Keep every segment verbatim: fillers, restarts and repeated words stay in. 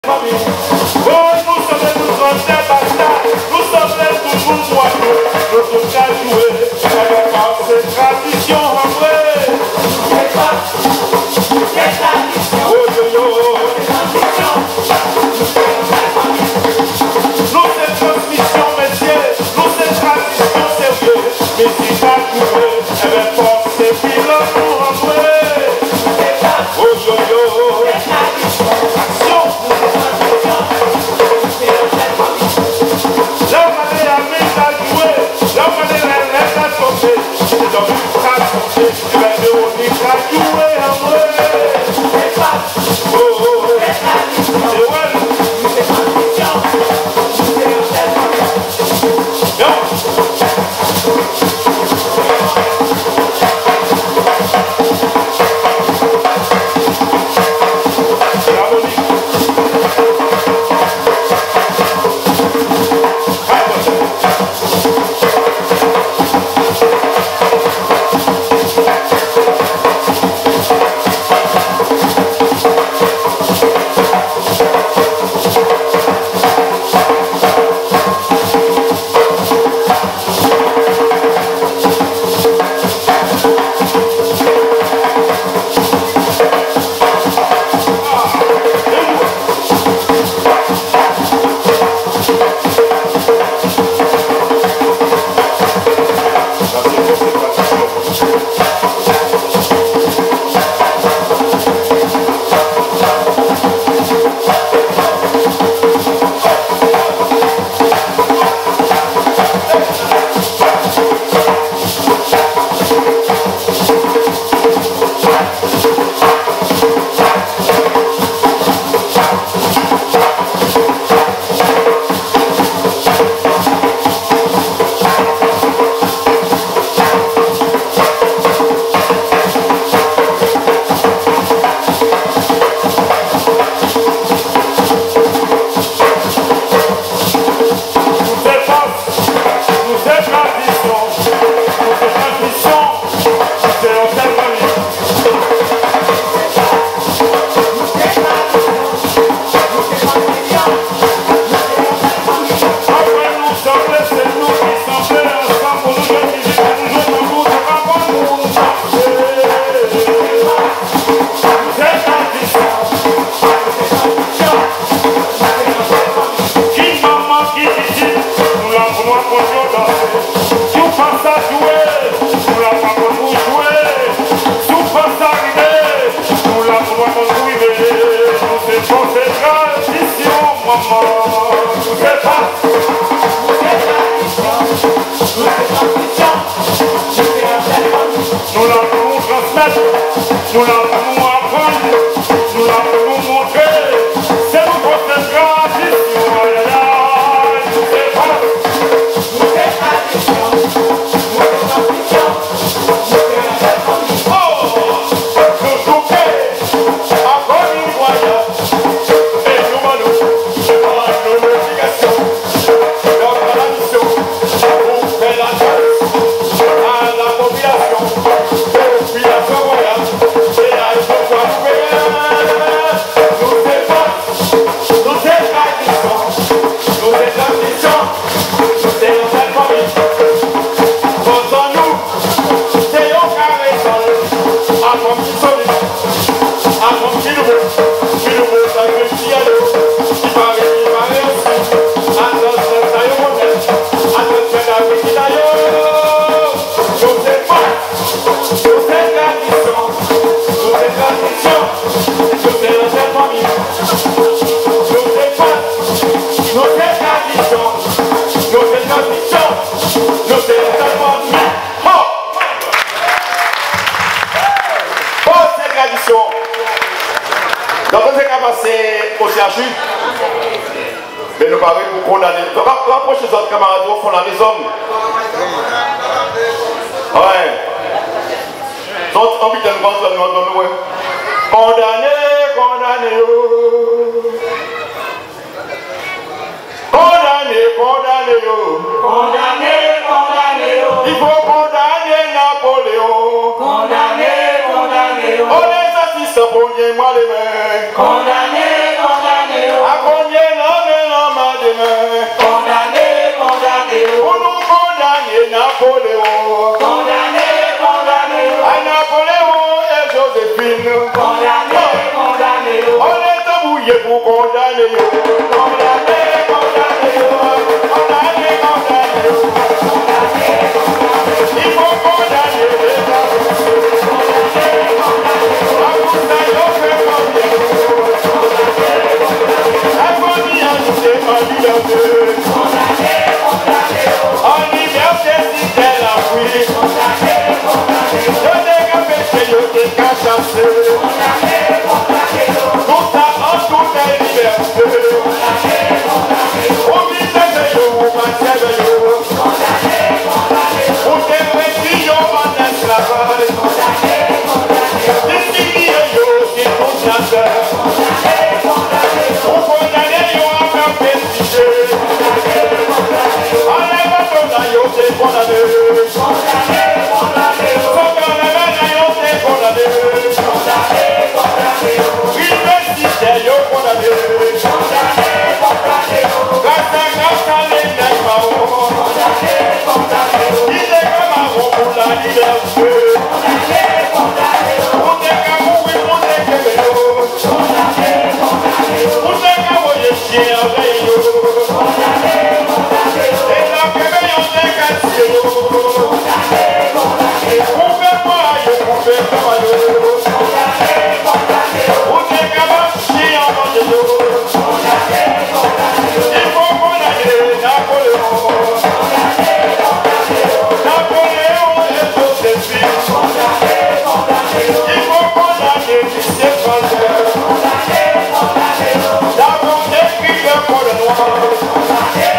Donc, on s'est passé au C H U. Mais nous parlons pour condamner. Donc, rapprochez les autres camarades pour condamner les hommes. Ouais. Donc, on vit un grand homme dans nous. Condamné, condamné. Condamné, condamné. Condamné, condamné. Il faut condamner Napoléon. Condamné, condamné. On les assiste pour nier moi les mains. Condamné, condamné. condamner, condamner, condamner, condamner, condamner. Il faut condamner les en liberté si t'es la pluie. Je n'ai qu'à pécher, je n'ai qu'à chasser. Tout ça en toute liberté. Au milieu de yo, au matin de yo. Pour tes petits yo en esclavage. D'ici yo, c'est tout chasseur. Pour condamner yo à faire pécher. Enlève ton aïe, t'es condamné. Condamné, condamné. Faut qu'on amène aïe, t'es condamné. Condamné, condamné. Université, yo condamné. Condamné, condamné. Grâce à grâce à l'énergie, condamné, condamné. Il est comme un rond pour la liberté. Condamné, condamné. Pour tes camous, oui, pour tes cameux. Condamné, condamné. Pour tes camous, y'a chien, veille. Condamné, condamné. Et la cameux, y'en est cassé. Condamné, condamné. Pour faire moi, yo, pour faire moi, yo. Condamné, condamné. Pour tes cameux, chien, veille. Condamné, condamné. Il faut condamner Napoléon. Condamné, condamné. Napoléon et Joséphine. Condamné, condamné. Il faut condamner Michel Valère. Condamné, condamné. D'abord écrit le code noir. Condamné,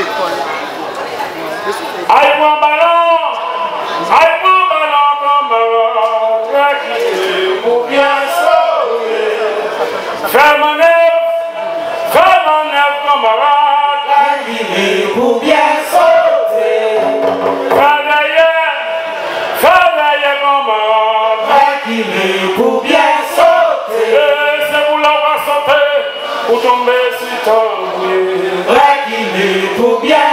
Aïe mon ballon, aïe mon ballon comme un pour bien sauver. Fais mon œuvre, fais mon œuvre comme un pour bien sauver. Fais d'ailleurs, fais d'ailleurs comme un pour bien sauter. Et c'est pour l'avoir sauté, pour tomber sur ton pied. Pour bien